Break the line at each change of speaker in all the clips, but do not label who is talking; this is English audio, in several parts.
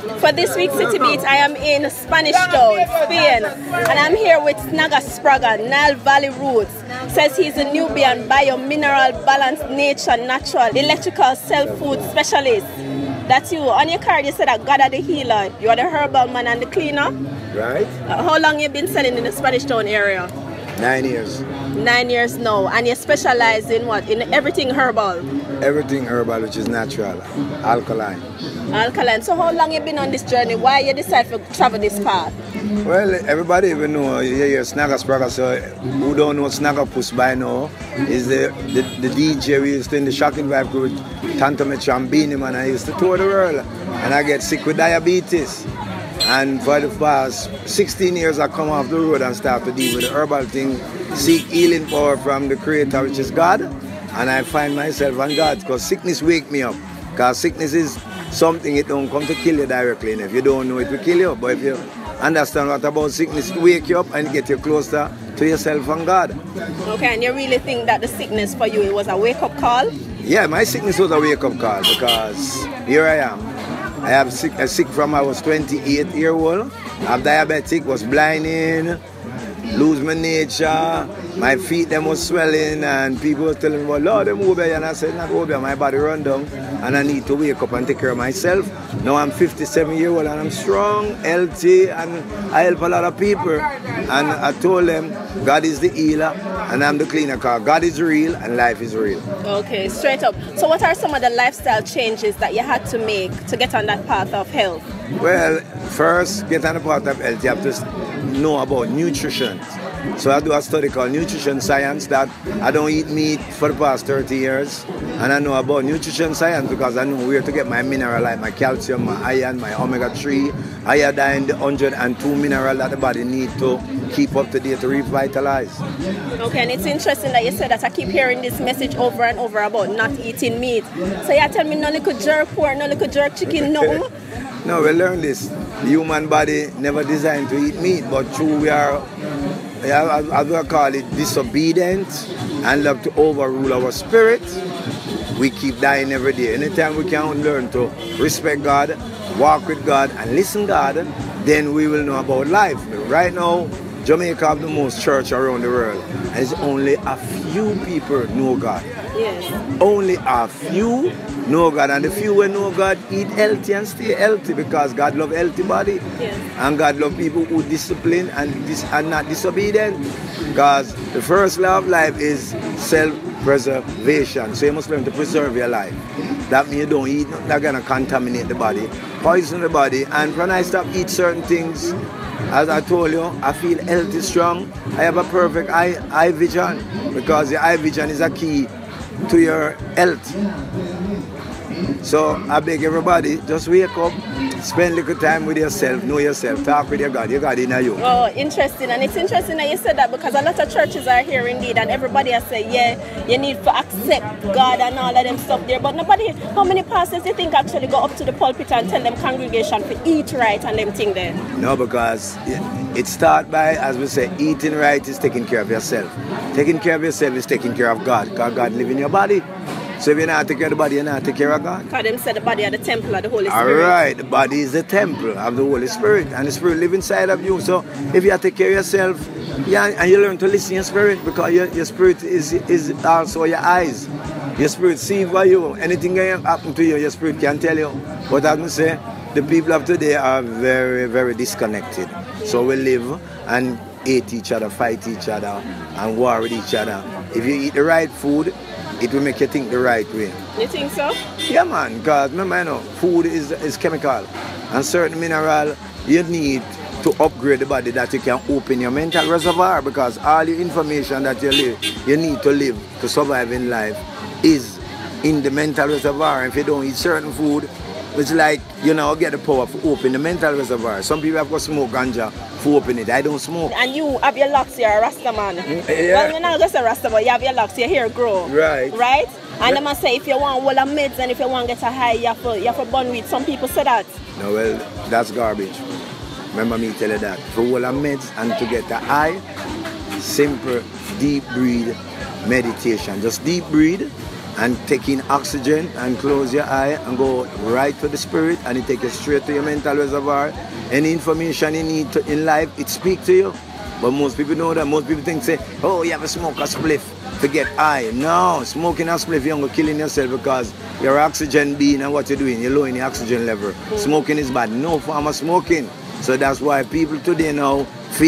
For this week's City Beat, I am in Spanish Town, Spain, and I'm here with Snagga Nile Valley Roots. Says he's a Nubian bio-mineral balanced nature natural electrical self-food specialist. That's you. On your card you said that God are the healer, you are the herbal man and the cleaner.
Right.
How long you been selling in the Spanish Town area?
9 years.
9 years now. And you specialize in what? In everything herbal?
Everything herbal, which is natural, alkaline.
Alkaline. So how long you been on this journey? Why you decide to travel this path?
Well, everybody even know you hear Snagga, so who don't know Snagga Puss by now is the DJ we used to in the Shocking Vibe group, Tanto Chambini, man. I used to tour the world and I get sick with diabetes. And for the past 16 years I come off the road and start to deal with the herbal thing, seek healing power from the Creator, which is God. And I find myself on God because sickness wake me up. Because sickness is something it don't come to kill you directly. And if you don't know it will kill you. But if you understand what about sickness, it wake you up and get you closer to yourself and God.
Okay, and you really think that the sickness for you, it was a wake-up call?
Yeah, my sickness was a wake-up call because here I am. I have sick from I was 28-year-old. I'm diabetic, was blinding, lose my nature, my feet them was swelling, and people were telling me, well, Lord, I'm over here. And I said, not over here, my body run down, and I need to wake up and take care of myself. Now I'm 57-year-old and I'm strong, healthy, and I help a lot of people. And I told them, God is the healer, and I'm the cleaner, because God is real and life is real.
Okay, straight up. So what are some of the lifestyle changes that you had to make to get on that path of health?
Well, first, get on the path of health, you have to know about nutrition. So I do a study called nutrition science that I don't eat meat for the past 30 years. And I know about nutrition science because I know where to get my mineral like my calcium, my iron, my omega-3, iodine, the 102 mineral that the body needs to keep up to date to revitalize.
Okay, and it's interesting that you said that I keep hearing this message over and over about not eating meat. So you tell me no little jerk pork, no little jerk chicken, no?
No, we learned this. The human body never designed to eat meat, but true we are, as we call it, disobedient and love to overrule our spirit. We keep dying every day. Anytime we can learn to respect God, walk with God, and listen to God, then we will know about life. Right now, Jamaica have the most church around the world, and it's only a few people know God.
Yes.
Only a few know God, and the few who know God eat healthy and stay healthy because God love healthy body.
Yes.
And God love people who discipline and not disobedient. Because the first law of life is self-preservation. So you must learn to preserve your life. That means you don't eat nothing that's gonna contaminate the body, poison the body. And when I stop eat certain things, as I told you, I feel healthy, strong. I have a perfect eye vision because your eye vision is a key to your health. So I beg everybody, just wake up, spend a little time with yourself, know yourself, talk with your God in you.
Oh, interesting. And it's interesting that you said that because a lot of churches are here indeed and everybody has said, yeah, you need to accept God and all of them stuff there. But nobody, how many pastors do you think actually go up to the pulpit and tell them congregation to eat right and them thing there?
No, because it starts by, as we say, eating right is taking care of yourself. Taking care of yourself is taking care of God, because God lives in your body. So if you're not taking care of the body, you're not taking care of God.
Because them said the body are the temple of the Holy Spirit.
All right, the body is the temple of the Holy Spirit, and the Spirit lives inside of you. So if you take care of yourself, yeah, and you learn to listen to your spirit, because your spirit is also your eyes. Your spirit sees for you. Anything that happen to you, your spirit can tell you. But as I say, the people of today are very, very disconnected. So we live and hate each other, fight each other, and war with each other. If you eat the right food, it will make you think the right way.
You think so?
Yeah, man, because remember, you know, food is chemical. And certain mineral you need to upgrade the body that you can open your mental reservoir, because all the information that you need to live to survive in life is in the mental reservoir. And if you don't eat certain food, it's like, you know, get the power to open the mental reservoir. Some people have got smoke ganja to open it. I don't smoke.
And you have your locks, you're a Rasta man.
Yeah.
Well, you're not just a Rasta, but you have your locks, your hair grow.
Right.
Right? And they must say if you want all the meds and if you want to get a high, you have to burn weed. Some people say that.
No, well, that's garbage. Remember me tell you that. For all the meds and to get a high, simple, deep breathe meditation. Just deep breathe and take in oxygen and close your eye and go right to the spirit, and it takes you straight to your mental reservoir. Any information you need in life, it speaks to you. But most people know that. Most people think, say, oh, you have a smoke a spliff to get high. No, smoking a spliff, you're killing yourself because your oxygen being and what you're doing, you're lowering the oxygen level. Smoking is bad. No form of smoking. So that's why people today now,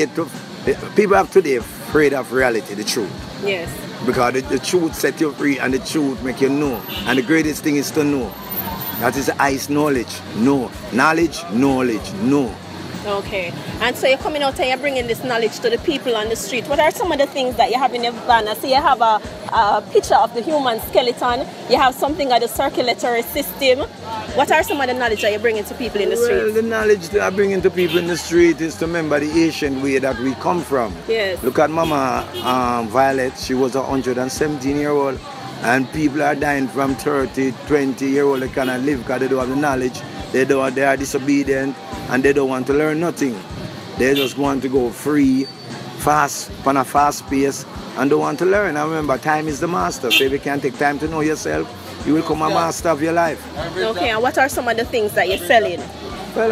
people have today afraid of reality, the truth.
Yes.
Because the truth set you free and the truth make you know. And the greatest thing is to know. That is the highest knowledge. Know. Knowledge, know.
Okay. And so you're coming out and you're bringing this knowledge to the people on the street. What are some of the things that you have in your van? I see you have a picture of the human skeleton. You have something of the circulatory system. What are some of the knowledge that you're bringing to people in the street?
Well, the knowledge that I bring into people in the street is to remember the ancient way that we come from.
Yes.
Look at Mama Violet. She was 117-year-old. And people are dying from 30, 20-year-old. They cannot live because they don't have the knowledge. They are disobedient and they don't want to learn nothing. They just want to go free, fast, on a fast pace, and don't want to learn. And remember, time is the master. So if you can't take time to know yourself, you will become a master of your life.
Okay, and what are some of the things that you're selling?
Well,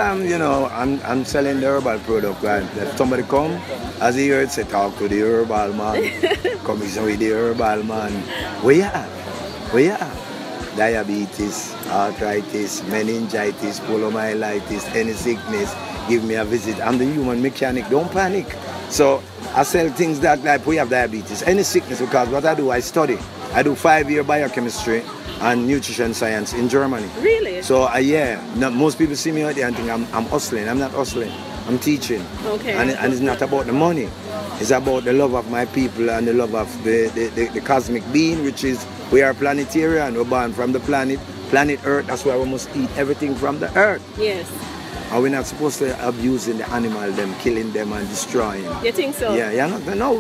I'm selling the herbal product. Right? If somebody come, as you heard, say, talk to the herbal man. Come with the herbal man. Where you are? Where you are? Diabetes, arthritis, meningitis, poliomyelitis, any sickness, give me a visit. I'm the human mechanic, don't panic. So I sell things that like we have diabetes, any sickness, because what I do, I study. I do 5-year biochemistry and nutrition science in Germany.
Really?
So yeah, most people see me out there and think I'm hustling. I'm not hustling, I'm teaching.
Okay.
And it's not about the money. It's about the love of my people and the love of the cosmic being, which is we are planetarian. We're born from the planet Earth. That's why we must eat everything from the earth.
Yes.
And we're not supposed to abusing the animal, them killing them and destroying.
You think so?
Yeah. No.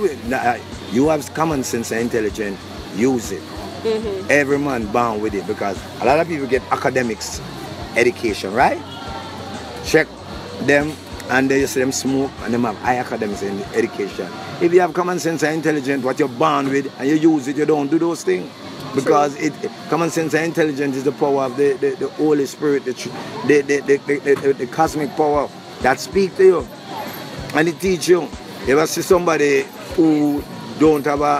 You have common sense and intelligence. Use it. Mm-hmm. Every man born with it, because a lot of people get academics education, right? Check them. And they see them smoke and them have high academics in education. If you have common sense and intelligence, what you're born with, and you use it, you don't do those things. Because common sense and intelligence is the power of the Holy Spirit, the cosmic power that speaks to you. And it teaches you. If you see somebody who don't have a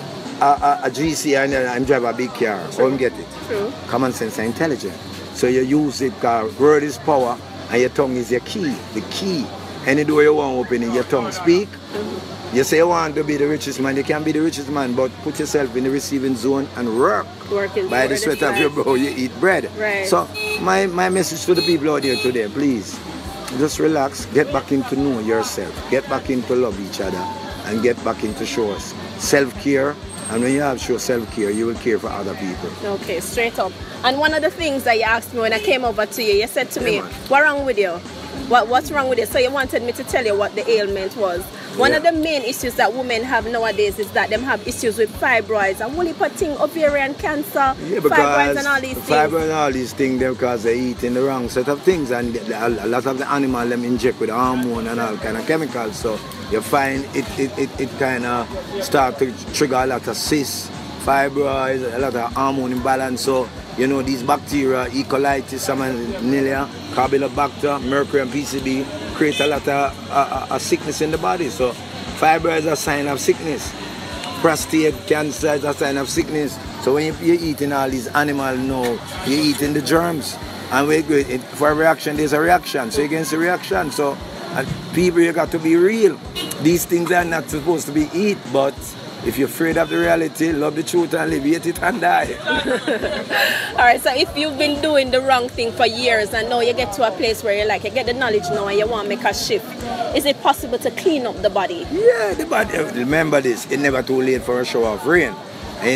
GC and drive a big car, don't get it.
True.
Common sense and intelligence. So you use it because word is power. And your tongue is your key, the key. Any door you want to open in your tongue, speak. You say you want to be the richest man, you can be the richest man, but put yourself in the receiving zone and work. By the sweat of your brow, you eat bread.
Right.
So my message to the people out there today, please, just relax, get back into know yourself, get back into love each other, and get back into shows. Self-care. And when you have show self-care, you will care for other people. Okay,
straight up. And one of the things that you asked me when I came over to you, you said to me, what's wrong with you? What's wrong with you? So you wanted me to tell you what the ailment was. One of the main issues that women have nowadays is that them have issues with fibroids and whole heap of thing, ovarian cancer, fibroids and all these things.
Fibroids and all these things, because they're eating the wrong set of things, and a lot of the animal them inject with hormone and all kind of chemicals. So you find it kind of start to trigger a lot of cysts, fibroids, a lot of hormone imbalance. So you know these bacteria, E. coli, Salmonella, Campylobacter, Mercury and PCB create a lot of sickness in the body. So fibroids is a sign of sickness. Prostate cancer is a sign of sickness. So when you're eating all these animals now, you're eating the germs. And for a reaction, there's a reaction. So against the reaction. So people, you got to be real. These things are not supposed to be eat, but if you're afraid of the reality, love the truth and live, hate it and die.
Alright, so if you've been doing the wrong thing for years and now you get to a place where you get the knowledge now and you want to make a shift, is it possible to clean up the body?
Yeah, the body. Remember this, it's never too late for a shower of rain. And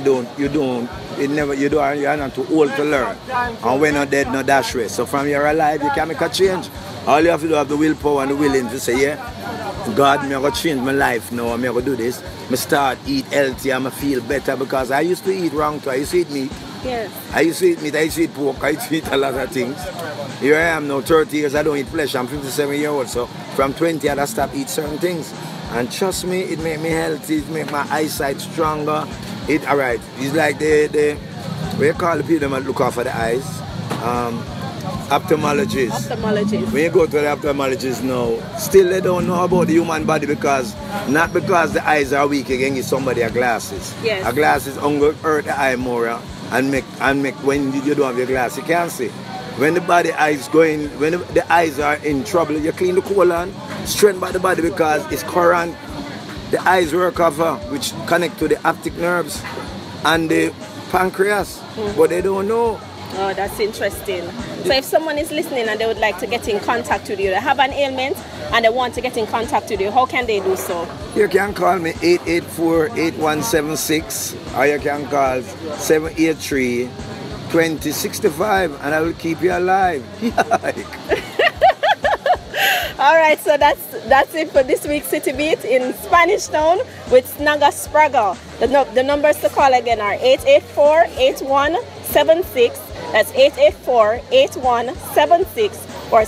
you're not too old to learn. And when you're dead, no dash rest. So from you're alive, you can make a change. All you have to do is have the willpower and the willing to say, yeah, God, I'm going to change my life now, I'm going to do this. I start eat healthy, I'm going to feel better, because I used to eat wrong too. I used to eat meat.
Yes.
I used to eat meat, I used to eat pork, I used to eat a lot of things. Here I am now, 30 years, I don't eat flesh, I'm 57 years old, so from 20 I stopped eating certain things. And trust me, it made me healthy, it made my eyesight stronger. Alright, it's like the We call the people that look out for the eyes. Ophthalmologists.
Ophthalmologist.
When you go to the ophthalmologist now, still they don't know about the human body not because the eyes are weak, you can give somebody a glasses.
Yes.
A glasses only hurt the eye more and make when you don't have your glass, you can't see. When the body eyes going, when the eyes are in trouble, you clean the colon, strengthen by the body because it's current. The eyes work over, which connect to the optic nerves and the pancreas, but they don't know.
Oh, that's interesting. So if someone is listening and they would like to get in contact with you, they have an ailment and they want to get in contact with you, how can they do so?
You can call me 884-8176 or you can call 783-2065 and I will keep you alive.
All right, so that's it for this week's City Beat in Spanish Town with Snagga Spragga. The numbers to call again are 884-8176. That's 884-8176 or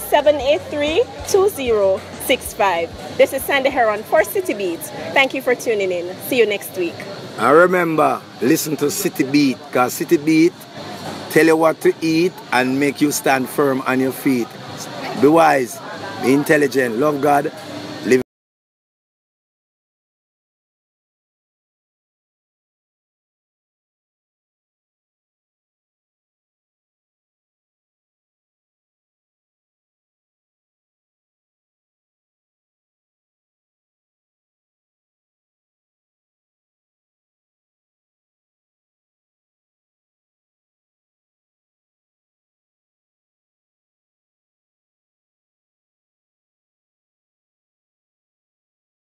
783-2065. This is Sandie Heron for City Beat. Thank you for tuning in. See you next week.
And remember, listen to City Beat, because City Beat tell you what to eat and make you stand firm on your feet. Be wise, be intelligent, love God,